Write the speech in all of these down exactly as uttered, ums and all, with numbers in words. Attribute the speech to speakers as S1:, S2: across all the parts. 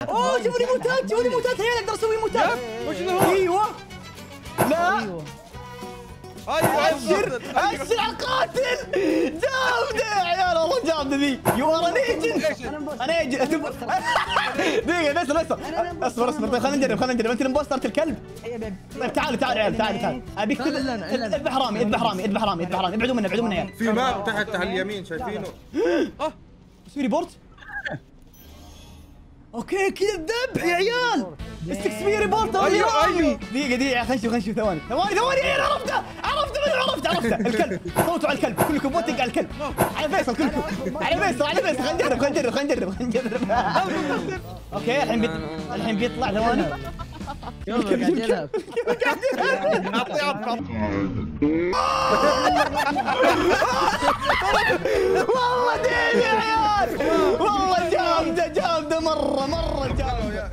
S1: اوه شوفوا لي موتات، شوفوا لي موتات عيال، اقدر اسوي موتات.
S2: وش هو؟
S1: ايوه لا
S3: ايوه
S2: ايوه
S1: ابشر ابشر على القاتل. جامده يا عيال والله جامده ذي. يو ار ان ايجنت. انا ايجنت. دقيقه فيصل فيصل اصبر اصبر. طيب خلينا نجرب خلينا نجرب. انت الامبوستر الكلب. طيب تعال تعال عيال تعال تعال. ابيك اذبح رامي اذبح رامي اذبح رامي اذبح رامي. ابعدوا منه ابعدوا منه يا عيال.
S2: في ماب تحت على اليمين شايفينه.
S1: اه سوي ريبورت. اوكي كذا الذبح يا عيال. ستمية ريبورت.
S2: ايوه ايوه
S1: دقيقة دقيقة خلينا نشوف خلينا نشوف ثواني ثواني ثواني. عيال عرفته عرفته عرفته عرفته. الكلب صوتوا على الكلب كلكم بوتنج على الكلب. على فيصل كلكم على فيصل على فيصل. خلينا نجرب خلينا نجرب خلينا نجرب خلينا نجرب. اوكي الحين بيط... الحين بيطلع ثواني.
S3: يلا قاعد يلعب.
S2: اعطي اعطي.
S1: والله ديم يا عيال والله جامدة جامدة مرة مرة جامدة.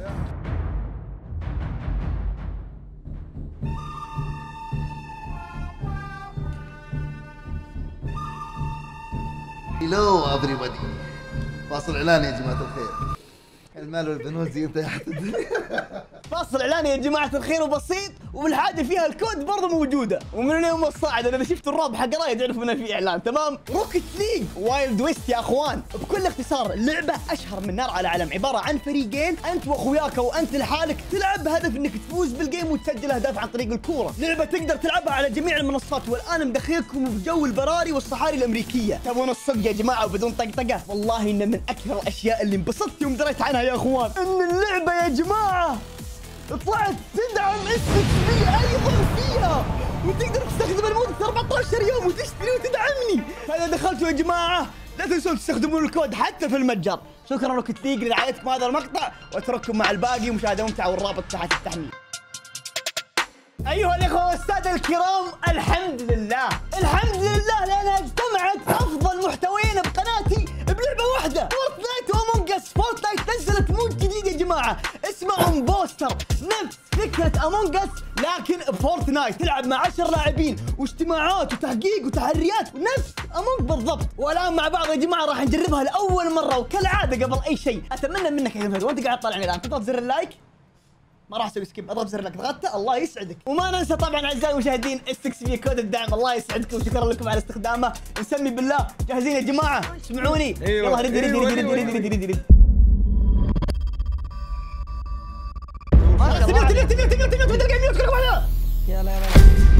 S4: هلو everybody. فاصل اعلان يا جماعة الخير. المال والبنون زينة يا الدنيا.
S1: فاصل اعلاني يا جماعة الخير وبسيط، وبالحاجة فيها الكود برضه موجودة، ومن اليوم الصاعد انا اذا شفت الرابط حق رايد يعرفوا انه في اعلان. تمام. روكيت ليج وايلد ويست يا اخوان. بكل اختصار لعبة اشهر من نار على علم، عبارة عن فريقين انت واخوياك او انت لحالك تلعب بهدف انك تفوز بالجيم وتسجل اهداف عن طريق الكورة. لعبة تقدر تلعبها على جميع المنصات، والان مدخلكم بجو البراري والصحاري الامريكية. تبون الصدق يا جماعة وبدون طقطقة؟ والله انه من اكثر الاشياء اللي انبسطت يوم دريت عنها يا اخوان ان اللعبة يا جماعة طلعت تدعم اس اكس بي ايضا فيها، وتقدر تستخدم لمدة أربعة عشر يوم وتشتري وتدعمني. فاذا دخلتوا يا جماعة لا تنسون تستخدمون الكود حتى في المتجر. شكرا روكيت ليج لرعايتكم هذا المقطع، واترككم مع الباقي ومشاهدة ممتعة والرابط تحت التحميل. أيها الإخوة والسادة الكرام، الحمد لله الحمد لله لأنها اجتمعت أفضل محتويين بقناتي بلعبة واحدة، فورتنايت وأمونج أس. فورتنايت نزلت مود جديد يا جماعة اسمه امبوستر، نفس فكرة أمونج أس لكن بفورتنايت. تلعب مع عشر لاعبين واجتماعات وتحقيق وتحريات ونفس أمونج بالضبط. والآن مع بعض يا جماعة راح نجربها لأول مرة، وكالعادة قبل أي شيء أتمنى منك يا جماعة وأنت قاعد تطالعني الآن تضغط زر اللايك. ما راح اسوي سكيب، اضغط زر لك ضغطته الله يسعدك. وما ننسى طبعا اعزائي المشاهدين اس اكس بي كود الدعم، الله يسعدكم وشكرا لكم على استخدامه. نسمي بالله. جاهزين يا جماعه؟ اسمعوني.
S2: أيوة.
S1: يلا رد رد
S2: أيوة.
S1: رد رد
S2: أيوة.
S1: رد رد رد رد. تميوت تميوت تميوت تميوت تميوت بدل ميوت كلكم على.
S3: يلا يلا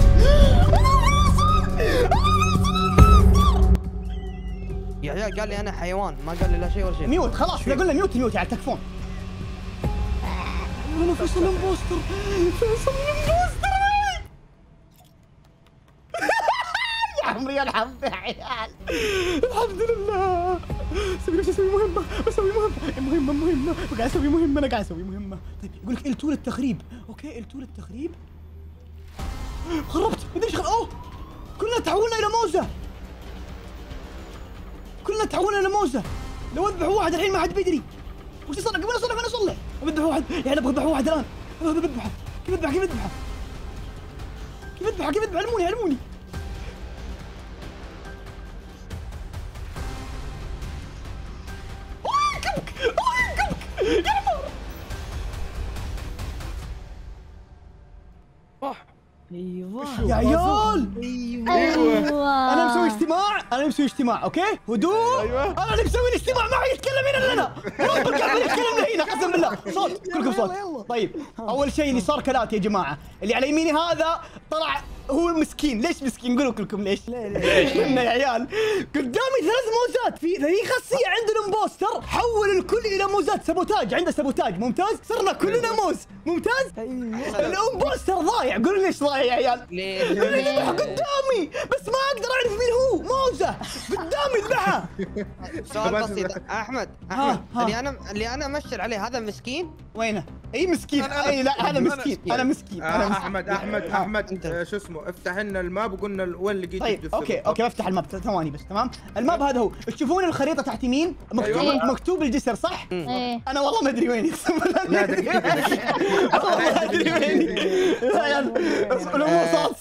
S3: يا عيال قال لي انا حيوان، ما قال لي لا شيء ولا شيء.
S1: ميوت خلاص اذا قلنا ميوت ميوت يعني تكفون. انا فيصل امبوستر فيصل امبوستر يا عمري الحمد يا عيال. الحمد لله. سوي نفسي اسوي مهمة بسوي مهمة مهمة مهمة قاعد اسوي مهمة انا قاعد اسوي مهمة. طيب يقول لك ال2 للتخريب. اوكي ال2 للتخريب. خربت مدري ايش. اوه كلنا تحولنا الى موزة. كلنا تحولنا الى موزة. لو اذبح واحد الحين ما حد بيدري وش يصنع. قبل اصلح انا اصلح. بذبح واحد يعني ابغى اذبح واحد الان. بذبحه. كيف اذبحه كيف اذبحه كيف اذبحه كيف اذبحه علموني علموني. اوه كبك اوه كبك يا نمر.
S3: ايوه
S1: يا عيال
S5: ايوه
S1: انا مسوي اجتماع انا مسوي اجتماع اوكي هدوء.
S2: أيوة.
S1: انا اللي مسوي الاجتماع ما يتكلم هنا لنا. رب الكعبه يتكلم هنا قسم بالله. صوت كلكم صوت. طيب اول شيء اللي صار كالاتي يا جماعه، اللي على يميني هذا طلع هو مسكين. ليش مسكين؟ قولوا كلكم ليش. ليش يا عيال قدامي ثلاث موزات في ذي خاصيه عند الامبوستر، حول الكل الى موزات. سابوتاج عنده سابوتاج ممتاز. صرنا كلنا موز ممتاز. الامبوستر ضايع. قولوا ليش ضايع يا عيال؟
S3: ليه؟
S1: يذبح قدامي بس ما اقدر اعرف مين هو. موزه قدامي ذبحها.
S3: سؤال بسيط احمد
S1: ها،
S3: احمد
S1: ها.
S3: اللي انا اللي انا امشر عليه هذا مسكين؟
S1: وينه؟ اي مسكين. اي لا هذا مسكين. انا مسكين. انا
S2: آه،
S1: مسكين.
S2: احمد احمد احمد
S3: أنت.
S2: آه، شو اسمه افتح لنا الماب وقلنا وين لقيت
S1: طيب
S2: الجثة
S1: اوكي
S2: بالضبط.
S1: اوكي بفتح الماب ثواني بس. تمام الماب هذا هو. تشوفون الخريطه تحت يمين مكتوب
S5: أيوة.
S1: مكتوب الجسر صح؟
S5: ايه
S1: انا والله ما ادري وين اقسم بالله.
S2: لا دقيقة
S1: والله ما ادري وين. يا عيال الامور صارت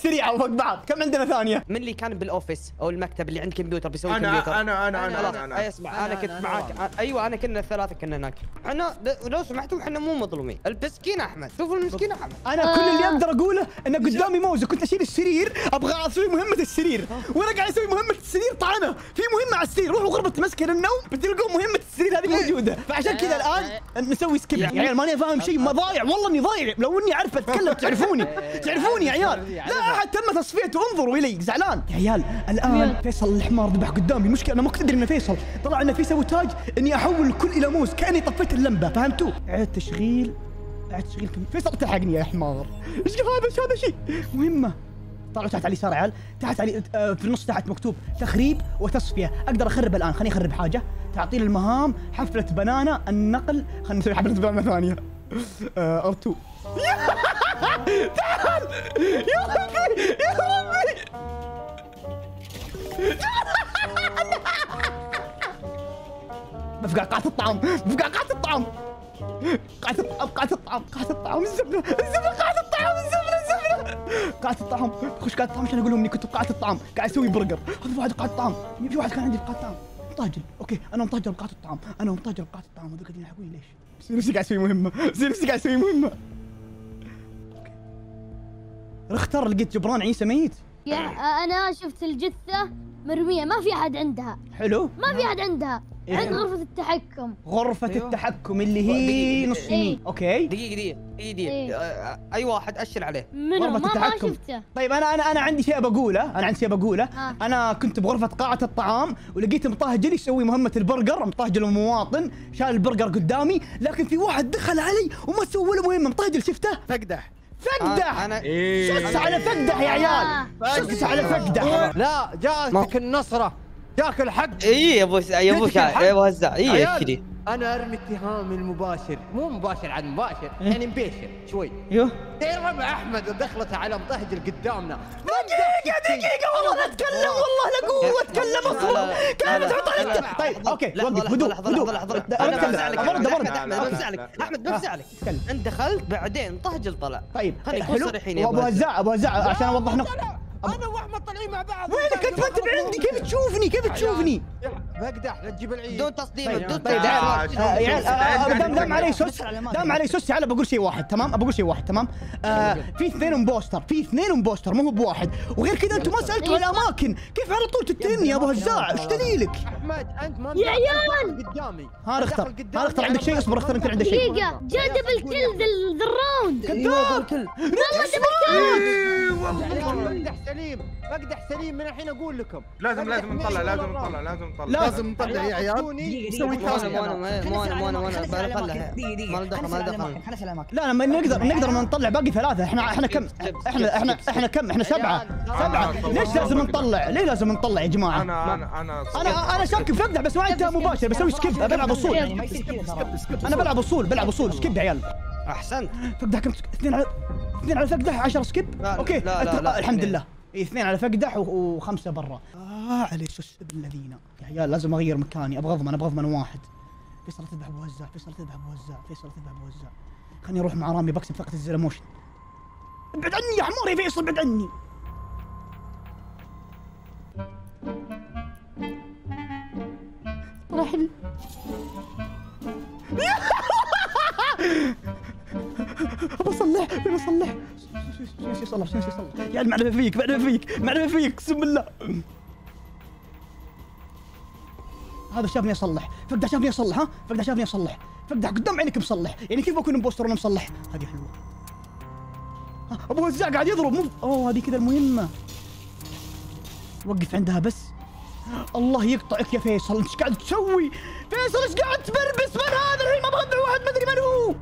S1: سريعه وفوق بعض. كم عندنا ثانيه؟
S3: من اللي كان بالاوفيس او المكتب اللي عند كمبيوتر بيسوي
S2: انا
S3: كمبيوتر؟
S2: انا انا انا
S3: خلاص
S2: انا انا
S3: اسمع، انا كنت معاك. ايوه انا كنا الثلاثه كنا هناك. احنا لو سمحتوا احنا مو مظلومين. المسكين احمد، شوفوا المسكين احمد.
S1: انا كل اللي اقدر اقوله ان قدامي موزه، كنت اشيل السرير ابغى اسوي مهمه السرير، وانا قاعد اسوي مهمه السرير طعنه في مهمه على السرير. روحوا غرفه مسكن النوم بتلقون مهمه السرير هذه موجوده، فعشان كذا الان نسوي سكيب. يا عيال ماني فاهم شيء، ما ضايع والله اني ضايع. لو اني اعرف اتكلم تعرفوني تعرفوني يا عيال. لا احد تم تصفيته، انظروا الي زعلان يا عيال. الان فيصل الحمار ذبح قدامي. المشكله انا ما كنت ادري انه فيصل، طلع انه في سبوتاج اني احول الكل الى موز كاني طفيت اللمبه، فهمتوا؟ اعد تشغيل اعد تشغيل فيصل تلحقني يا حمار. ايش هذا ايش هذا شيء مهمه. طلعوا تحت على اليسار يا عيال، تحت علي آه في النص تحت مكتوب تخريب وتصفيه. اقدر اخرب الان، خليني اخرب حاجه. تعطيل المهام، حفله بنانا، النقل. خلينا نسوي حفله بنانا ثانيه. آه ارتو تعال يا ربي يا ربي. بفقع قاعة الطعام، بفقع قاعة الطعام، قاعة الطعام، قاعة الطعام، قاعة الطعام، الزبدة، الزبدة، قاعة الطعام، الزبدة، الزبدة، قاعة الطعام. خش قاعة الطعام عشان اقول لهم اني كنت بقاعة الطعام، قاعد اسوي برجر. هذا واحد قاعة الطعام، في واحد كان عندي بقاعة الطعام، مطاجر، اوكي، انا مطاجر بقاعة الطعام، انا مطاجر بقاعة الطعام، هذول قاعدين يلحقوني ليش؟ بصير نفسي قاعد اسوي مهمة، بصير نفسي قاعد اسوي مهمة. اوكي. اختار لقيت جبران عيسى ميت.
S5: يا انا شفت الجثه مرميه، ما في احد عندها.
S1: حلو.
S5: ما في احد عندها.
S1: إيه؟
S5: عند غرفه التحكم.
S1: غرفة
S3: أيوه.
S1: التحكم اللي هي نص يمين،
S5: إيه.
S1: اوكي.
S3: دقيقه دقيقه دقيقه
S5: إيه.
S3: آه، اي واحد اشر عليه.
S5: منو؟
S1: غرفة
S5: ما ما
S1: التحكم.
S5: شفته.
S1: طيب انا انا انا عندي شيء بقوله، انا عندي شيء بقوله.
S5: آه.
S1: انا كنت بغرفة قاعة الطعام ولقيت مطاهجلي يسوي مهمة البرجر، مطاهجل المواطن، شال البرجر قدامي، لكن في واحد دخل علي وما سوى له مهمة. مطاهجل شفته؟
S2: فقدح
S1: فقدح.
S3: انا
S2: إيه.
S1: سس على فقدح يا عيال، سس على فقدح.
S6: لا جاتك النصرة، جاك الحق.
S3: اي يا ابو يا ابو شا... يا ابو هزاع اي
S6: عيال،
S3: اشري.
S6: انا ارمي اتهامي المباشر، مو مباشر عن مباشر، يعني مباشر شوي.
S1: ايوه
S6: ترى احمد ودخلته على مطهج قدامنا.
S1: دقيقة دقيقة والله لا اتكلم، والله لا قوة اتكلم اصلا. كانت تحط عليك. طيب اوكي وقف، هدوء هدوء.
S3: انا بفزعلك
S1: برد برد.
S3: احمد بفزعلك احمد بفزعلك. انت دخلت بعدين طهجل طلع.
S1: طيب
S3: خلينا نكون
S1: حلو.
S3: صريحين يا
S1: وابو هزاع ابو هزاع عشان اوضح نقطة.
S6: انا واحمد طالعين مع بعض.
S1: وينك انت؟ ما انت بعندي، كيف تشوفني؟ كيف تشوفني؟
S6: فقدح لا تجيب العيد.
S3: بدون تصديم بدون
S1: طيب
S3: تصديم.
S1: تعال
S2: آه،
S1: يا عيال،
S2: شوف،
S1: آه، آه،
S2: شوف،
S1: دام دام
S2: شوف.
S1: علي سوس، دام علي سوس. تعال بقول شيء واحد تمام، بقول شيء واحد تمام. آه في اثنين امبوستر، في اثنين امبوستر مو هو بواحد، وغير كذا انتم ما سالتوا على الاماكن، كيف على طول تتهمني يا ابو هزاع؟ ايش دليلك؟
S6: احمد انت ما
S5: يا عيال!
S6: قدامي.
S1: ها اختر، ها اختر. عندك شيء؟ اصبر اختر، انت عندك شيء.
S5: دقيقه جا دبل كيل ذا الراوند.
S1: كذاب.
S5: والله دبل
S6: مقدح سليم، مقدح سليم من الحين اقول لكم.
S2: لازم لازم نطلع لازم نطلع لازم نطلع
S1: لازم
S2: نطلع يا عيال.
S3: مو انا مو انا مو انا مو انا مو انا بطلع. ما دخل ما دخل.
S7: خلص الاماكن.
S1: لا لا ما نقدر نقدر نطلع باقي ثلاثة. احنا احنا كم؟ احنا احنا احنا كم؟ احنا سبعة سبعة. ليش لازم نطلع؟ ليه لازم نطلع يا جماعة؟
S2: انا انا انا
S1: انا انا شاك في فقدح بس ما انتهى مباشر، بسوي سكيب، بلعب اصول.
S7: ما يصير كذا ترى.
S1: انا بلعب اصول، بلعب اصول سكيب يا عيال.
S3: احسنت.
S1: فقدح كم؟ اثنين على اثنين على فقدح، عشرة سكيب.
S3: لا،
S1: اوكي
S3: لا، لا، لا،
S1: الحمد
S3: اثنين.
S1: لله. إيه، اثنين على فقدح و- وخمسة برا. اه علي سوس ابن الذين يا عيال، لازم اغير مكاني، ابغى اضمن ابغى اضمن واحد. فيصل تذبح ابو هزاع، فيصل تذبح ابو هزاع، فيصل تذبح ابو هزاع. خليني اروح مع رامي بكسب ثقة الزلموشن. ابعد عني يا حمار يا فيصل، ابعد عني. راح ال... ابى اصلح، ابى اصلح. شو يصلح؟ شو يصلح؟ يا عيال معرفة فيك، معرفة فيك، معرفة فيك، اقسم بالله. هذا شافني اصلح، فقدح شافني اصلح، ها؟ فقدح شافني اصلح، فقدح قدام عينك مصلح، يعني كيف بكون امبوستر وانا مصلح؟ هذه حلوة. ها، ابو هزاع قاعد يضرب، مو اوه هذه كذا المهمة. وقف عندها بس. الله يقطعك يا فيصل، انت ايش قاعد تسوي؟ فيصل ايش قاعد تبربس؟ من هذا الحين؟ ما ابغى ادعو واحد ما ادري من هو.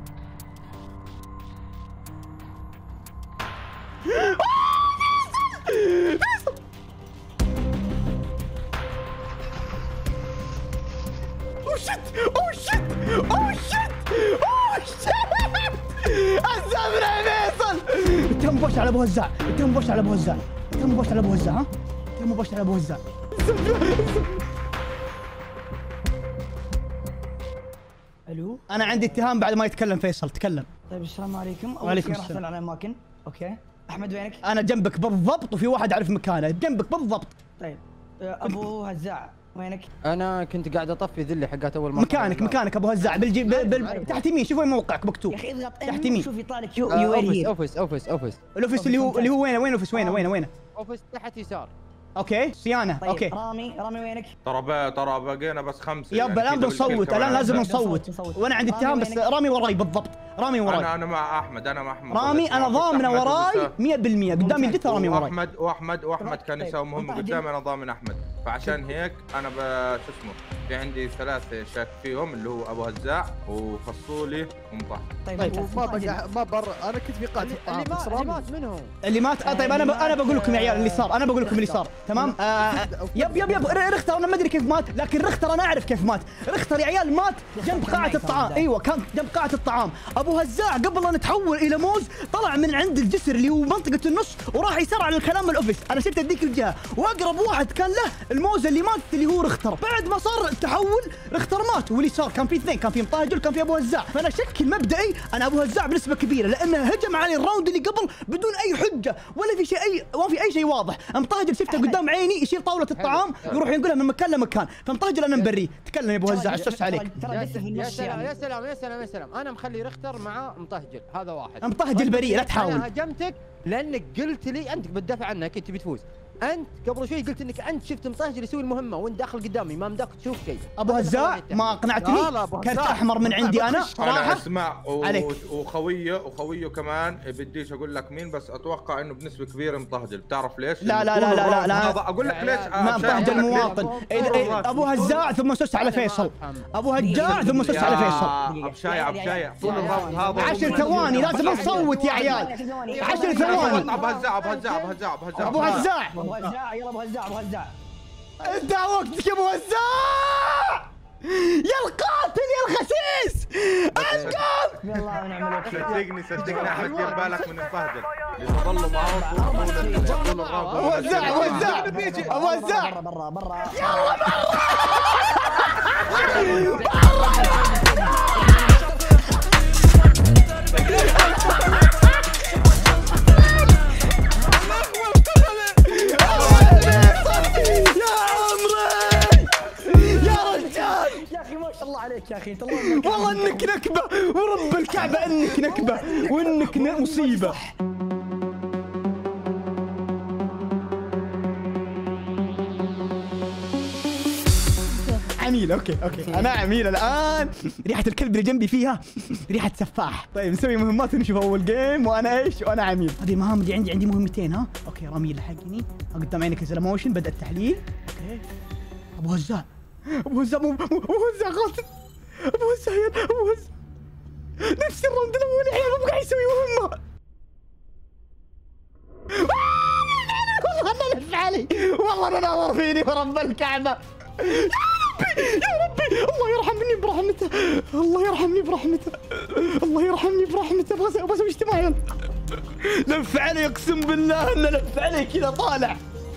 S1: فيصل اوه شت اوه شت اوه شت اوه شت. الزمرة يا فيصل. اتهم مباشر على ابو هزاع، اتهم مباشر على ابو هزاع، اتهم مباشر على ابو هزاع، ها؟ اتهم مباشر على ابو هزاع.
S7: الو.
S1: انا عندي اتهام بعد ما يتكلم فيصل، تكلم.
S7: طيب السلام عليكم.
S1: وعليكم
S7: أول شيء راح
S1: السلام.
S7: اسال على الاماكن. اوكي. احمد وينك؟
S1: انا جنبك بالضبط وفي واحد اعرف مكانه جنبك بالضبط.
S7: طيب آه، ابو هزاع وينك؟
S6: انا كنت قاعد اطفي ذي اللي حقات اول مره.
S1: مكانك مكانك ابو هزاع بالجي بال... بال... تحت يمين شوف وين موقعك مكتوب.
S7: يا اخي اضغط
S1: تحت يمين.
S7: شوف يطلع لك يو
S6: آه،
S7: يو
S6: اوفيس
S7: هير.
S6: اوفيس اوفيس اوفيس
S1: الاوفيس اللي هو اللي هو وين وين الاوفيس وينه وينه وينه؟
S6: اوفيس تحت يسار.
S1: اوكي صيانه
S7: طيب
S1: اوكي.
S7: رامي رامي وينك؟
S2: ترى بقى ترى بقينا بس خمسه.
S1: يابا
S2: يعني
S1: الان
S2: كده
S1: بنصوت
S2: بالكل
S1: الان
S2: كمان
S1: لازم
S2: عندنا.
S1: نصوت
S7: نصوت.
S1: وانا عندي
S7: رامي
S1: اتهام بس
S7: وينك؟
S1: رامي وراي بالضبط. رامي وراي.
S2: انا انا مع احمد انا مع احمد.
S1: رامي انا ضامنه وراي مية بالمية قدامي الجثه رامي وراي.
S2: واحمد واحمد واحمد كان
S7: طيب،
S2: يساوي مهمه
S7: طيب.
S2: قدامي انا ضامن احمد. فعشان هيك انا ب شو اسمه في عندي ثلاثه شاك فيهم اللي هو ابو هزاع وفصولي ومطهر.
S7: طيب
S8: طيب
S7: ممتاز،
S8: ما
S7: ممتاز
S8: بقى
S7: جداً.
S8: ما بر انا كنت في قاعة الطعام
S6: اللي
S8: بس
S6: ما اللي
S8: رامي
S6: مات منهم.
S1: اللي مات آه طيب انا ب... انا بقول لكم يا عيال اللي صار انا بقول لكم اللي صار تمام. آه يب يب يب ر- رختر انا ما ادري كيف مات لكن رختر انا اعرف كيف مات. رختر يا عيال مات جنب قاعه الطعام. ايوه كان جنب قاعه الطعام. ابو هزاع قبل ان يتحول الى موز طلع من عند الجسر اللي هو منطقه النص وراح يسار على الكلام الاوفيس. انا شفت هذيك الجهه واقرب واحد كان له الموز اللي مات اللي هو رختر. بعد ما صار التحول رختر مات واللي صار كان في اثنين كان في مطاهج وكان في ابو هزاع. فانا شك مبدئي انا ابو هزاع بنسبه كبيره لانه هجم علي الراوند اللي قبل بدون اي حجه ولا في شيء اي ما في اي شيء واضح. مطاهج شفته قدام عيني يشيل طاوله الطعام يروح ينقلها من مكان لمكان. فمطاهج انا مبريه. تكلم يا ابو هزاع استفس عليك.
S7: ترى
S6: يا
S7: جثة في
S6: يا
S7: النص
S6: سلام يا
S7: يعني.
S6: سلام يا سلام يا سلام. انا مخلي رختر مع مطهجل هذا واحد.
S1: مطهجل بريء لا تحاول.
S6: انا هجمتك لانك قلت لي انت بتدافع عنك انت بتفوز. انت قبل شوي قلت انك انت شفت مطهجل يسوي المهمه وانت داخل قدامي ما مداك تشوف شيء.
S1: ابو هزاع ما اقنعتني.
S8: لا، لا، أبو
S1: كرت
S8: هزاع.
S1: احمر من عندي انا
S2: انا
S1: صراحه.
S2: اسمع و...
S1: عليك.
S2: وخويه وخويه كمان بديش اقول لك مين بس اتوقع انه بنسبه كبيره مطهجل. بتعرف ليش؟
S1: لا، لا،
S2: طول
S1: لا، لا،
S2: الراوند
S1: لا.
S2: هذا اقول لك ليش آه،
S1: ما
S2: عشان
S1: مطهجل
S2: أقول لك ليش.
S1: مواطن.
S2: طول
S1: إيه- إيه،
S2: الراوند.
S1: ابو هزاع ثم سس على فيصل. ابو هزاع ثم سس على فيصل.
S2: يا ابشايع ابشايع طول الراوند هذا
S1: عشر ثواني لازم نصوت يا عيال. عشر ثواني.
S2: ابو هزاع ابو هزاع ابو هزاع ابو هزاع
S1: ابو هزاع
S7: ابو هزاع يلا ابو هزاع ابو هزاع.
S1: انت وقتك يا ابو هزاع. يا القاتل يا الخسيس انقذ.
S7: يلا ونعم الوكيل.
S2: صدقني صدقني احمد دير بالك من المبهدل اللي تظلوا معه طول طول طول الراوند.
S1: ابو هزاع ابو هزاع ابو هزاع
S7: برا برا برا. يا اخي ما شاء الله عليك يا اخي انت الله
S1: والله انك نكبه ورب الكعبه انك نكبه وانك ن- مصيبه. عميل اوكي اوكي انا عميل الان. ريحه الكلب اللي جنبي فيها ريحه سفاح. طيب نسوي مهمات ونشوف اول جيم وانا ايش وانا عميل. هذه المهام اللي عندي عندي مهمتين ها. اوكي رامي لحقني قدام عينك سلو موشن بدا التحليل. اوكي ابو هزاع ابو هزاع مو مو- ابو هزاع قاتل. ابو هزاع يا ابو هزاع نفس الراوند الاول يا عيال ما قاعد يسوي مهمه. والله انا لف علي والله انا ناظر فيني ورب الكعبه. يا ربي الله يرحمني برحمته الله يرحمني برحمته الله يرحمني برحمته. ابغى ابغى اسوي اجتماع. لف علي اقسم بالله انه لف علي كذا طالع.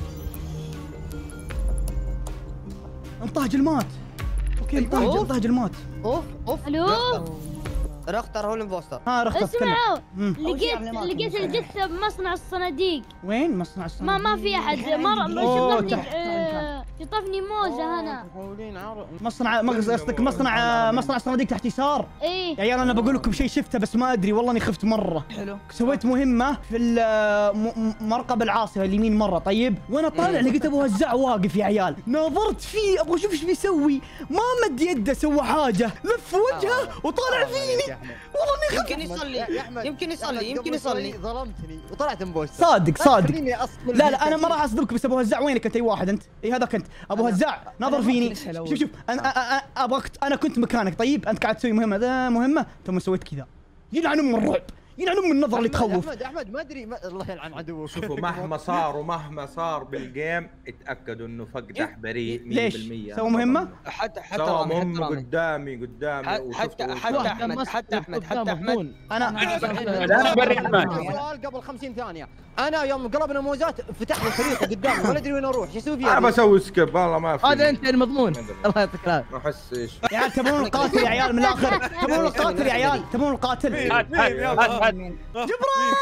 S1: انطاج المات. اوكي انطاج
S3: أوف.
S1: انطاج المات.
S3: اوف اوف.
S5: الو
S3: رختر هو الامبوستر.
S1: ها رخص
S5: اسمعوا
S1: مم.
S5: لقيت لقيت الجثه بمصنع الصناديق.
S1: وين مصنع الصناديق؟
S5: ما ما في احد مر
S1: أوه،
S5: شطفني
S1: تحت.
S5: آه، شطفني موزه هنا.
S6: محاولين عرض.
S1: مصنع ما قصدك مصنع مصنع الصناديق تحت يسار.
S5: ايه
S1: يا عيال انا بقول لكم شيء شفته بس ما ادري والله اني خفت مره.
S7: حلو.
S1: سويت مهمه في ال- م- م- مرقب العاصفه اليمين مره. طيب وانا طالع لقيت ابو هزاع واقف يا عيال. ناظرت فيه ابغى اشوف ايش بيسوي. ما مد يده سوى حاجه لف وجهه وطالع فيني. والله اني خفت.
S3: يمكن يصلي
S6: يا أحمد،
S3: يمكن
S6: يا
S3: يصلي
S6: أحمد،
S3: يمكن
S6: قبل شوي
S3: يصلي.
S6: ظلمتني وطلعت امبوستر.
S1: صادق صادق.
S6: خليني أصل
S1: لا لا انا ما راح اصدمك بس ابو هزاع وينك انت؟ اي واحد انت. اي هذاك انت ابو هزاع ناظر
S7: أنا
S1: فيني.
S7: بكنسها الأول.
S1: شوف شوف انا أ- أ- أ- ابغاك انا كنت مكانك. طيب انت قاعد تسوي مهمه ذا مهمه ثم سويت كذا. يلعن ام الرعب يلعن ام النظر اللي تخوف.
S6: احمد احمد ما ادري ما... الله يلعن عدوك.
S2: شوفوا مهما صار ومهما صار بالجيم اتاكدوا انه فقدح بريء مية بالمية.
S1: ليش؟ سوى مهمه؟
S3: حتى حتى
S2: سوى
S3: رامي حتى
S2: مهمة
S3: رامي
S2: قدامي قدامي
S3: حتى
S2: وشفته
S3: حتى
S2: وشفته.
S3: احمد حتى احمد حتى احمد.
S1: انا
S6: لا بري سؤال قبل خمسين ثانية. انا يوم قلبنا موزات فتح لي خريطة قدامي ولا ادري وين اروح، شو اسوي فيها؟
S2: انا بسوي سكيب والله ما في.
S8: هذا انت المضمون. الله يعطيك العافيه.
S2: احس ايش
S1: يا عيال تبون القاتل يا عيال من الاخر. تبون القاتل يا عيال تبون القاتل. جبران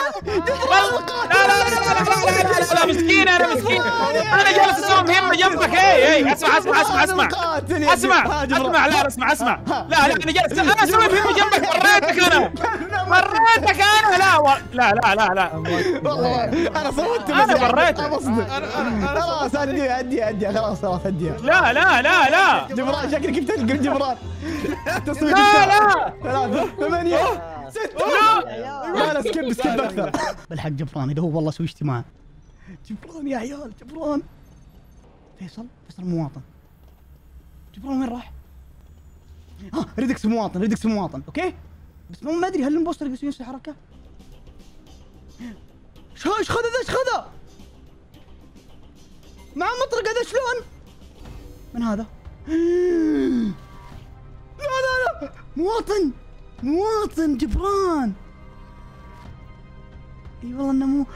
S9: لا لا لا لا مسكين انا مسكين انا جالس اسوي مهمه جنبك. اي اي اسمع اسمع اسمع اسمع اسمع اسمع لا اسمع اسمع لا لا انا جالس انا اسوي مهمه جنبك. مريتك انا مريتك انا لا لا لا لا لا
S1: والله انا صوتت
S9: انا مريتك.
S1: خلاص ادي ادي ادي خلاص خلاص اديها.
S9: لا لا لا لا
S1: جبران شكلك جبت جبران.
S9: لا لا
S1: ثلاثة ثمانية ستة. لا لا سكيب سكيب اكثر. بالحق جبران اذا هو والله سوي اجتماع. جبران يا عيال جبران. فيصل فيصل مواطن. جبران وين راح؟ ها ريدكس مواطن ريدكس مواطن اوكي؟ بس ما ادري هل البوستر يقدر يسوي حركة؟ ايش خذا ذا ايش خذا؟ مع مطرقة ذا شلون؟ من هذا؟ لا لا لا مواطن مواطن جبران. اي والله انه مو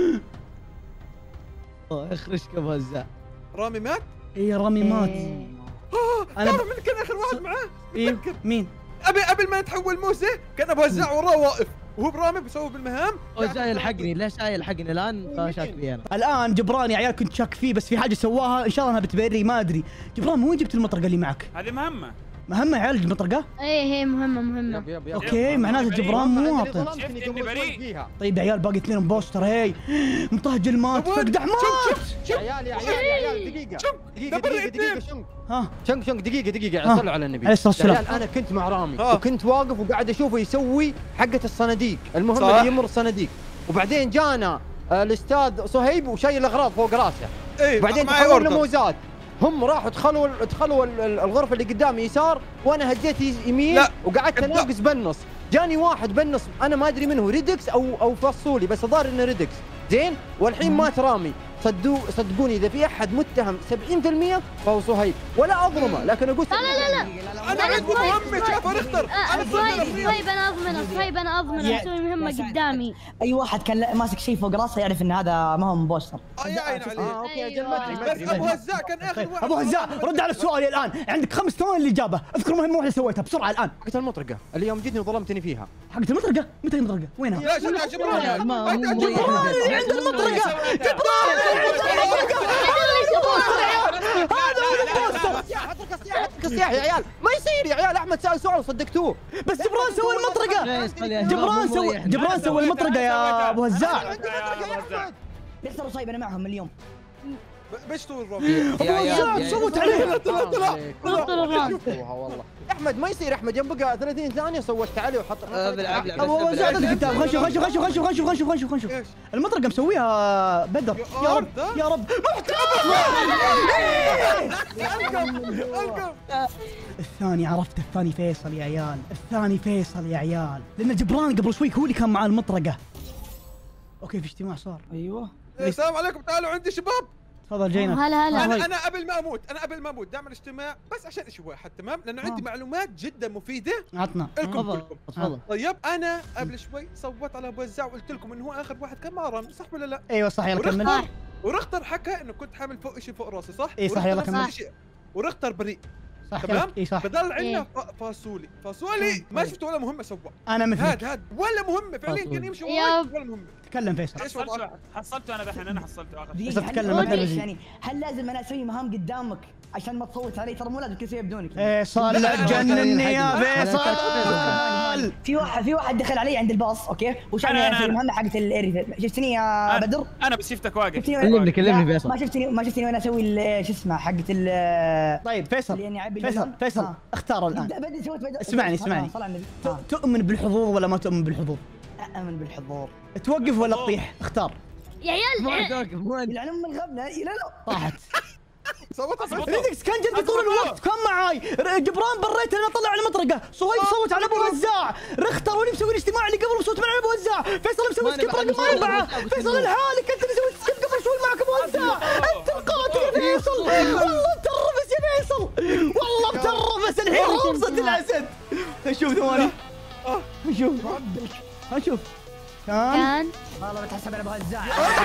S8: اخرج ابو هزاع.
S10: رامي مات؟
S1: اي رامي مات.
S10: انا من كان اخر واحد معاه.
S1: إيه؟ مين؟
S10: ابي قبل ما يتحول موسى كان ابو هزاع وراه واقف وهو برامي بيسوي بالمهام.
S8: هو جاي يلحقني ليش جاي يلحقني الان؟ شاك فيه انا
S1: الان جبران يا عيال كنت شاك فيه بس في حاجه سواها ان شاء الله انها بتبري ما ادري. جبران من وين جبت المطرقه اللي معك؟
S9: هذه مهمه
S1: مهمه يا عيال المطرقه؟
S5: ايه هي مهمة مهمة.
S6: يب يب يب.
S1: اوكي معناته جبران مواطن. طيب يا عيال باقي اثنين امبوستر. هي مطهج المات فقدح مات.
S6: يا عيال يا عيال يا عيال دقيقة دقيقة دقيقة دقيقة شنق
S1: ها
S6: شنق شنق دقيقة دقيقة صلوا على النبي.
S1: عليه الصلاة والسلام.
S6: يا عيال انا كنت مع رامي وكنت واقف وقاعد اشوفه يسوي حقة الصناديق المهمة اللي يمر الصناديق وبعدين جانا الاستاذ صهيب وشايل الاغراض فوق راسه.
S10: ايه
S6: وبعدين تحول لموزات هم راحوا دخلوا دخلوا الغرفه اللي قدامي يسار وانا هديت يمين لا. وقعدت اناقص بالنص. جاني واحد بالنص انا ما ادري منه ريدكس او او فصولي بس الظاهر انه ريدكس زين والحين مات رامي. صدقوا صدقوني اذا في احد متهم سبعين بالمئة فهو صهيب ولا اظلمه لكن اقول
S5: لا لا لا
S10: انا عندي مهمه شافها رختر.
S5: صهيب صهيب انا اضمنه صهيب انا اضمنه مسوي مهمة قدامي.
S7: اي واحد كان ماسك شيء فوق راسه يعرف ان هذا ما هو مبوستر.
S10: اه يا عين عليه.
S6: اه اوكي اجل ما ادري
S10: بس ابو هزاع كان اخر واحد.
S1: ابو هزاع رد على السؤال الان عندك خمس ثواني الاجابه. اذكر مهمه واحده سويتها بسرعه الان.
S6: حقت المطرقه اللي يوم جيتني وظلمتني فيها.
S1: حقت المطرقه؟ متى المطرقه؟ وينها؟
S10: يا شجع جبران
S8: ما
S10: جبران
S1: اللي عند المطرقه. جبران اللي عند المطرقه. هذا هو البوستر.
S6: اترك السياح اترك السياح يا عيال ما يصير يا عيال. احمد سال سؤال وصدقتوه.
S1: بس جبران سوى المطرقه. جبران سوى جبران سوى المطرقه يا ابو هزاع.
S7: يخسروا صايب انا معهم اليوم.
S10: بايش تقول رامي؟
S1: ابو هزاع صوت عليه.
S10: طلع طلع
S6: والله احمد ما يصير. احمد يوم بقى ثلاثين ثانيه صوتت عليه وحط
S1: ابو هزاع الكتاب. خش خش خش خش خش خش خش خش المطرقه مسويها بدر. يا رب يا رب الثاني عرفته. الثاني فيصل يا عيال. الثاني فيصل يا عيال لان جبران قبل شوي هو اللي كان مع المطرقه. اوكي في اجتماع صار.
S7: ايوه
S10: السلام عليكم تعالوا عندي شباب.
S1: تفضل جينا.
S5: هلا هلا.
S10: انا انا قبل ما اموت انا قبل ما اموت دائما اجتماع بس عشان شيء واحد تمام لانه عندي معلومات جدا مفيده.
S1: عطنا
S10: لكم
S8: تفضل
S10: كلكم.
S8: تفضل.
S10: طيب انا قبل شوي صوت على ابو هزاع وقلت لكم انه هو اخر واحد كان مع رامي صح ولا لا؟
S1: ايوه صح يلا كمل.
S10: ورختر ورختر حكى انه كنت حامل فوق شيء فوق راسي صح؟
S1: اي صح يلا كمل.
S10: ورختر بريء
S1: صح
S10: تمام؟
S1: اي صح.
S10: فضل عندنا فاصولي فاصولي ما شفت ولا مهمه سوى.
S1: انا مثلك.
S10: هاد هاد ولا مهمه فعليا كان يمشي وايد ولا مهمه.
S1: تكلم فيصل.
S10: ايش وضعك؟
S9: حصلته حصلته انا دحين انا حصلته اخر
S1: بس اتكلم مثل
S7: يعني هل لازم انا اسوي مهام قدامك عشان ما تصوت علي؟ ترى مو لازم كل شيء بدونك.
S1: فيصل لا تجنني يا فيصل.
S7: في واحد في واحد دخل علي عند الباص اوكي وشافني اسوي المهمه حقت الاري. شفتني يا بدر؟
S9: انا بس شفتك واقف.
S8: كلمني كلمني فيصل.
S7: ما شفتني ما شفتني وانا اسوي شو اسمه حقت ال.
S1: طيب فيصل فيصل فيصل اختار الان.
S7: بدي سويت
S1: اسمعني اسمعني. تؤمن بالحظوظ ولا ما تؤمن بالحظوظ؟
S7: اؤمن بالحضور.
S1: توقف ولا تطيح؟ اختار.
S5: يا عيال
S8: ما توقف وين؟
S7: يلعنون من غبنا. لا لا
S1: طاحت.
S10: صوت
S1: ريدكس كان جنبي طول الوقت كان معاي. جبران بريت انا طلع المطرقه. صهيب صوت على ابو هزاع. رختر هو اللي مسوي الاجتماع اللي قبل صوت معنا ابو هزاع. فيصل مسوي سكيب رقم اربعه. فيصل لحالك انت اللي مسوي سكيب قبل شوي معك ابو هزاع. انت القاتل يا فيصل. والله بترفس يا فيصل. والله بترفس الحين رمزة الاسد. نشوف ثواني. نشوف نشوف كان
S5: كان
S7: والله بتحسب على ابو هزاع.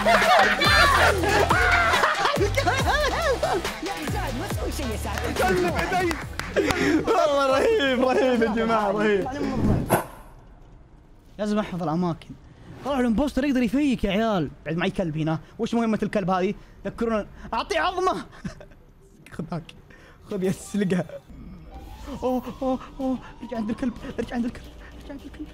S7: يا سعد ما تسوي شيء يا سعد.
S10: كلم ايدي.
S1: والله رهيب رهيب يا جماعه رهيب. لازم احفظ الاماكن. طلع الامبوستر يقدر يفيك يا عيال. بعد معي كلب هنا. وش مهمة الكلب هذه؟ ذكرونا اعطيه عظمة. خذ هاك خذ يا سلقها. اوه اوه اوه ارجع عند الكلب ارجع عند الكلب ارجع عند الكلب.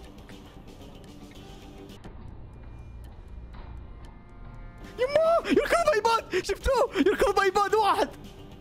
S1: يما يركض بايباد شفتوه يركض بايباد واحد.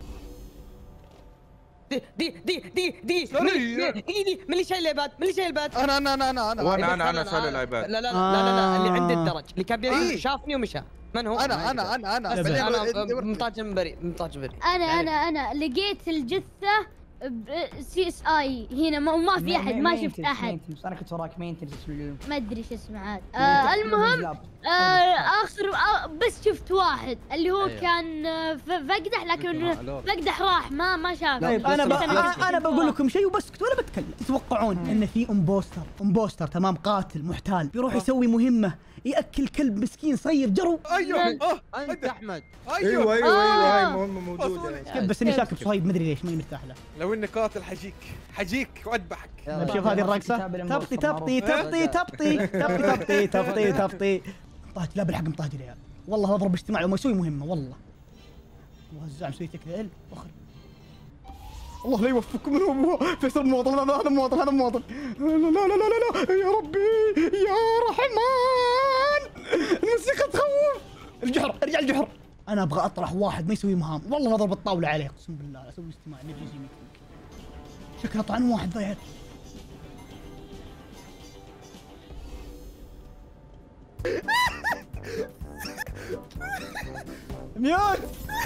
S3: دي دي دي دي دي دي دي من اللي شايل الايباد من اللي شايل الايباد
S10: انا انا انا انا انا
S2: وانا انا انا شايل الايباد.
S3: لا لا لا لا لا اللي عند الدرج اللي كان بيمشي شافني ومشى. من هو؟
S10: انا انا انا انا
S3: انا مطاجن بريء مطاجن بريء.
S5: انا انا انا لقيت الجثه سي اس اي هنا ما, ما في احد ما شفت احد.
S7: انا كنت وراك مينتنس
S5: ما ادري شو اسمه عاد. آه المهم آه اخر آه بس شفت واحد اللي هو أيوه. كان فقدح لكن فقدح راح ما ما شاف.
S1: طيب انا ب... انا بقول لكم شيء وبسكت ولا بتكلم. تتوقعون ان في امبوستر امبوستر تمام قاتل محتال بيروح يسوي مهمه ياكل كلب مسكين صغير جرو؟
S10: ايوه
S3: انت احمد.
S2: ايوه ايوه ايوه هاي مهمه موجوده.
S1: بس اني شاك بصهيب مدري ليش ماني مرتاح له.
S10: لو اني قاتل حجيك حجيك واذبحك.
S1: شوف هذه الرقصه تبطي تبطي تبطي تبطي تبطي تبطي تبطي. طاهج لا بالحق مطاهج يا عيال والله اضرب اجتماع وما يسوي مهمه والله. وهزاع مسوي تكذب اخر. الله لا يوفقكم من هو فيصل مواطن هذا مواطن هذا مواطن. لا لا لا لا لا يا ربي يا رحمن الموسيقى تخوف. الجحر ارجع الجحر. انا ابغى اطرح واحد ما يسوي مهام والله اضرب الطاوله عليه اقسم بالله. اسوي اجتماع نجي ميتنج. شكله طعن واحد ضايع. ميوت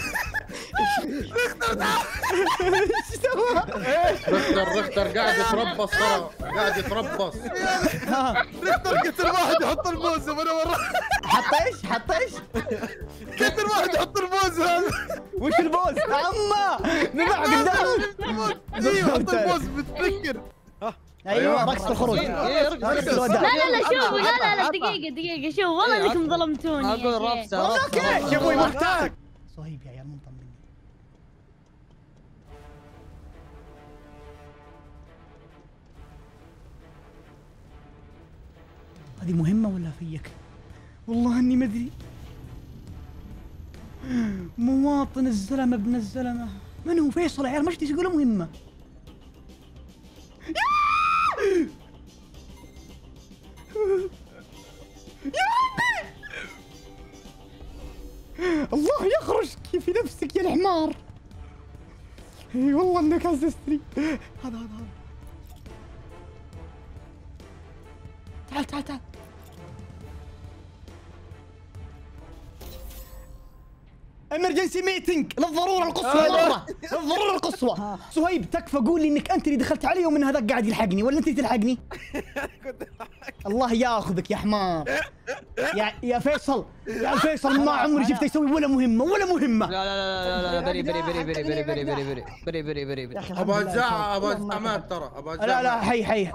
S1: ايش سوى؟
S4: رختر رختر قاعد يتربص ترى قاعد يتربص.
S10: رختر قتل واحد يحط الموز وانا وراه.
S1: حط ايش؟ حط ايش؟
S10: قتل واحد يحط الموز هذا.
S1: وش البوز؟ عمه نبع قدامك.
S10: ايوه حط الموز بتفكر.
S1: ايوه رقص الخروج.
S5: لا لا لا شوفوا لا لا لا دقيقة دقيقة شوف والله انكم ظلمتوني.
S3: اقول رقصة
S1: اوكي يا ابوي محتاج. صهيب يا عيال منطم مني. هذه مهمة ولا فيك؟ والله اني ما ادري. مواطن الزلمة ابن الزلمة من هو؟ فيصل يا عيال ما شفتي يقولوا مهمة. يا ربي الله يخرجك في نفسك يا الحمار. اي والله انك عززتني. هذا هذا هذا تعال تعال تعال. امرجنسي ميتنج للضروره القصوى مره للضروره القصوى. صهيب تكفى قول لي انك انت اللي دخلت علي ومن هذاك قاعد يلحقني ولا انت اللي تلحقني؟ الله ياخذك يا حمار. يا يا فيصل يا فيصل ما عمري شفته يسوي ولا مهمه ولا مهمه.
S3: لا لا لا لا بري بري بري بري بري بري بري بري بري بري بري بري.
S4: ابغى ازعق ابغى ازعق ترى ابغى ازعق.
S1: لا لا حي حي.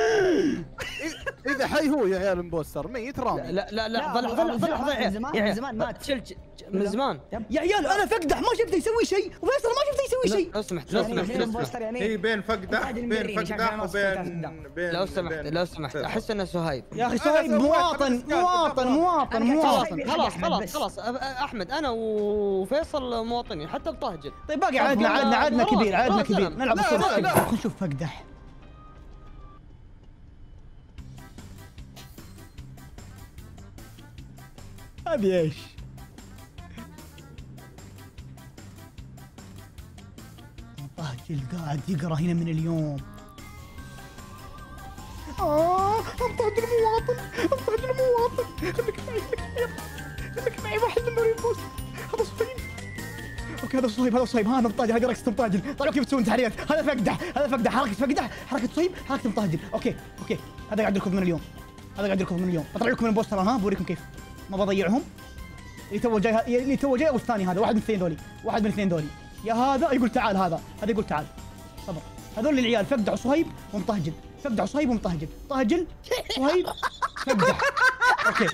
S6: اذا حي هو يا عيال المبوستر ميت رامي.
S3: لا لا لا لحظه لحظه لحظه لحظه
S7: من زمان مات
S3: من زمان.
S1: يا عيال انا فقدح ما شفته يسوي شيء وفيصل ما شفته يسوي شيء.
S3: لو سمحت لو سمحت لو سمحت
S4: هي بين فقدح بين فقدح وبين بين
S3: لو سمحت لو سمحت احس انه سهيب.
S1: يا اخي سهيب مواطن مواطن مواطن مواطن.
S3: خلاص خلاص خلاص احمد انا وفيصل مواطنين حتى بطهجل.
S1: طيب باقي عدنا عدنا عدنا كبير عدنا كبير نلعب الصوت. خلينا نشوف فقدح. هذه ايش؟ طهجل قاعد يقرا هنا من اليوم. اه طهج المواطن طهج المواطن. خليك معي خليك معي واحد من البوست. هذا صهيب. اوكي هذا صهيب هذا صهيب. ها انا مطاجل هذه رقصة مطاجل. طيب كيف تسوون تحريات؟ هذا فقدح هذا فقدح حركة فقدح حركة صهيب حركة مطاجل. اوكي اوكي هذا قاعد يركض من اليوم هذا قاعد يركض من اليوم. بطلع لكم من البوستر ها بوريكم كيف ما بضيعهم. اللي تو جاي اللي تو جاي والثاني هذا واحد من الاثنين ذولي واحد من الاثنين ذولي. يا هذا يقول تعال هذا هذا يقول تعال. صبر هذول العيال فقدح وصهيب ومطهجل فقدح وصهيب ومطهجل. طهجل صهيب فقدح. اوكي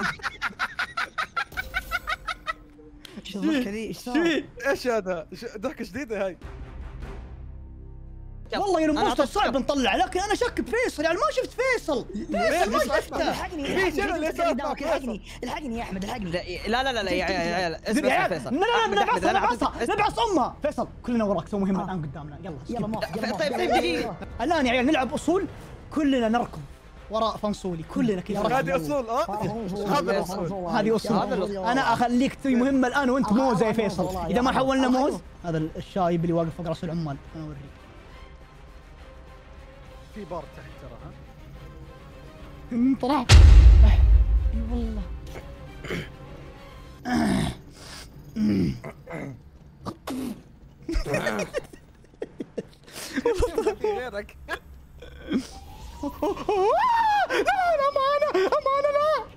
S7: ايش الضحكه ذي؟ ايش صار؟
S10: ايش هذا؟ ضحكه جديده هاي.
S1: والله يا الامبوستر صعب نطلع، لكن انا شك بفيصل يعني ما شفت فيصل. فيصل ما شفته.
S7: الحقني الحقني الحقني يا احمد الحقني.
S3: لا لا لا لا يا عيال اسمع فيصل.
S1: لا لا نبعث نبعث نبعث امها. فيصل كلنا وراك، سوي مهمه الان قدامنا. يلا
S7: يلا ما
S3: طيب طيب دقيقة
S1: الان يا عيال نلعب اصول، كلنا نركض وراء فنصولي كلنا كذا.
S10: هذه اصول اه
S1: هذه اصول هذه اصول. انا اخليك تسوي مهمه الان وانت موز يا فيصل. اذا ما حولنا موز هذا الشايب اللي واقف فوق راس العمال انا اوريك.
S10: في بار تحت ترى
S1: ها طلع اي والله.
S10: في غيرك.
S1: لا لا معنا معنا لا.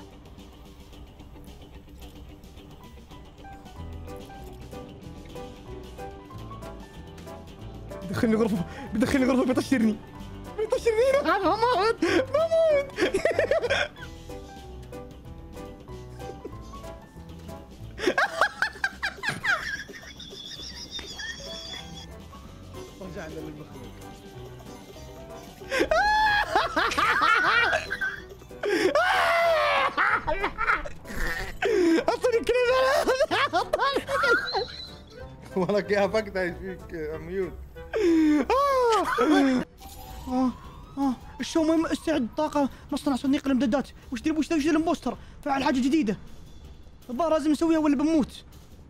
S1: بدخلني غرفة بدخلني غرفة بيطشرني بيطشرني. انا ما موت ما موت.
S10: رجعنا للمخلوق.
S1: اعطني كلمة.
S2: والله يا فقدة ايش فيك ميوت.
S1: اه اه الشو مهم. استعد طاقة مصنع صندوق الامدادات. وش دي وش دي الامبوستر؟ فعل حاجة جديدة الظاهر لازم نسويها ولا بنموت.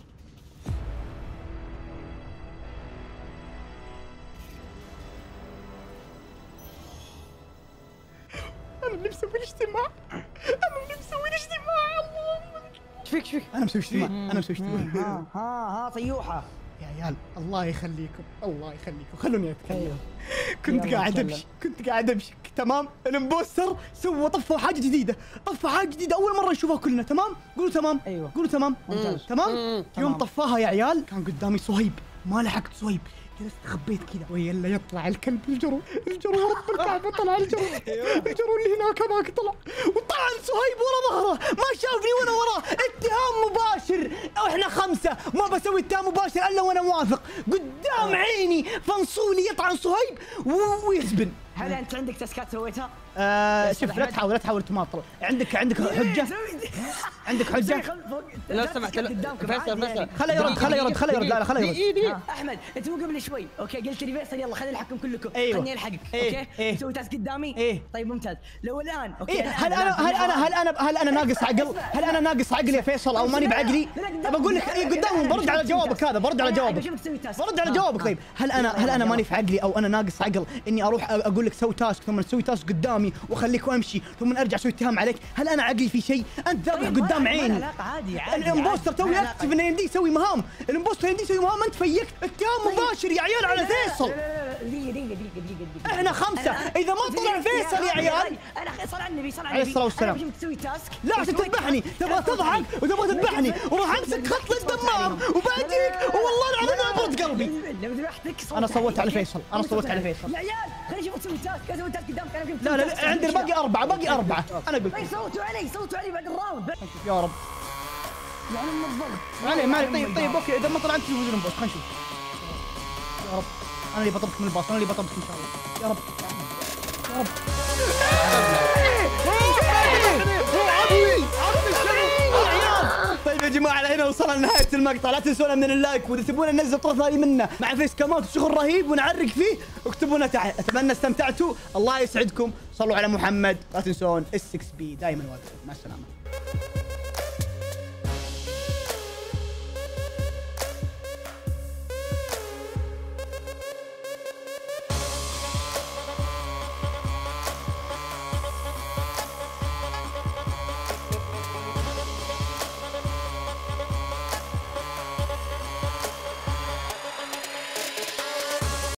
S1: انا اللي مسوي الاجتماع انا اللي مسوي الاجتماع. اللهم
S3: ايش فيك ايش فيك؟
S1: انا مسوي اجتماع انا مسوي اجتماع.
S7: ها ها ها طيوحه
S1: يا عيال الله يخليكم الله يخليكم خلوني اتكلم. كنت قاعد امشي كنت قاعد امشي تمام. الامبوستر سوى طفوا حاجه جديده طفى حاجه جديده اول مره نشوفها كلنا تمام. قولوا تمام.
S7: ايوه
S1: قولوا تمام.
S7: ممتاز.
S1: تمام. يوم طفاها يا عيال كان قدامي صهيب ما لحقت صهيب جلست خبيت كذا ويلا يطلع الكلب الجرو الجرو يا رب الكعبه طلع الجرو الجرو اللي هناك هذاك طلع وطلع صهيب ورا ظهره ما شافني وانا وراه. اتهام مباشر واحنا خمسه ما بسوي اتهام مباشر الا وانا موافق قدام عيني. فنصولي يطعن صهيب ويسبن.
S7: هل انت عندك تاسكات سويتها؟
S1: آه شوف لا تحاول لا تحاول تماطل. عندك عندك حجه عندك حجه.
S3: لو سمحت فيصل فيصل
S1: خله يرد خله يرد خله يرد لا لا خله يرد.
S7: احمد انت مو قبل شوي اوكي قلت لي فيصل يلا خليني الحكم كلكم.
S1: أيوة.
S7: خليني الحقك اوكي تسوي تاسك قدامي.
S1: إيه؟
S7: طيب ممتاز. لو الان اوكي
S1: إيه هل انا هل انا هل انا هل انا ناقص عقل؟ هل انا ناقص عقل يا فيصل او ماني بعقلي؟ بقول لك إيه قدامهم برد على جوابك هذا برد على جوابك برد على جوابك. طيب هل انا هل انا ماني في عقلي او انا ناقص عقل اني اروح اقول لك سوي تاسك ثم تسوي تاسك قدامي واخليك وامشي ثم ارجع اسوي اتهام عليك؟ هل انا عقلي في شيء؟ انت ذابح قدام عيني.
S7: عادي عادي
S1: الامبوستر توي اكتب انه يمديه يسوي مهام. الامبوستر يمديه يسوي مهام انت فيكت اتهام مباشر يا عيال على فيصل.
S7: دقيقه دقيقه دقيقه
S1: احنا خمسه اذا ما طلع فيصل يا عيال.
S7: انا صل على النبي صل على
S1: عليه
S7: النبي
S1: الصلاه والسلام.
S7: انا تسوي تاسك
S1: لا عشان تذبحني تبغى تضحك وتبغى تذبحني وراح امسك خط للدمام وباجيك والله العظيم ما برد قلبي.
S7: لو ذبحتك
S1: انا صوتت على فيصل انا صوتت على فيصل.
S7: يا عيال خليني اشوف تسوي تاسك اسوي تاسك قدامك انا
S1: لا لا عندي باقي اربعه باقي اربعه انا قلت.
S7: صوتوا علي صوتوا علي بعد الراوند
S1: يا رب
S7: يعني من الضغط.
S1: علي مالي طيب طيب اوكي اذا ما طلعت تفوز البوس خلينا نشوف. يا رب انا اللي بطبخ من الباص انا اللي بطبخ ان شاء الله. يا رب يا رب. طيب يا جماعه هنا وصلنا لنهايه المقطع. لا تنسونا من اللايك واذا تبون ننزل طرف ثاني منه مع فيس كامات وشغل رهيب ونعرق فيه اكتبوا لنا تحت. اتمنى استمتعتوا. الله يسعدكم. صلوا على محمد. لا تنسون اس 6 بي دائما واقف. مع السلامه.